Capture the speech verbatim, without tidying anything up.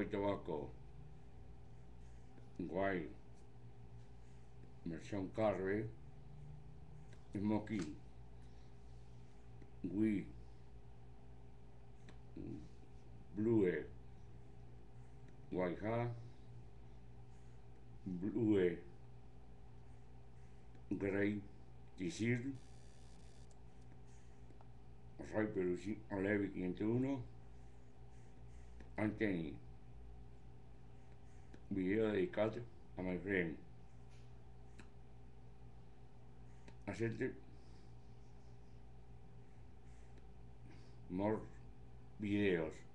y Tobacco, Guay, Versión Carve, Smoky, Wii, Blue, Guayha, Blue, Grey, Tisir, Ray Pelusi, Olevi quinientos uno, Anthony, video dedicado a my friend. Hacerte more videos.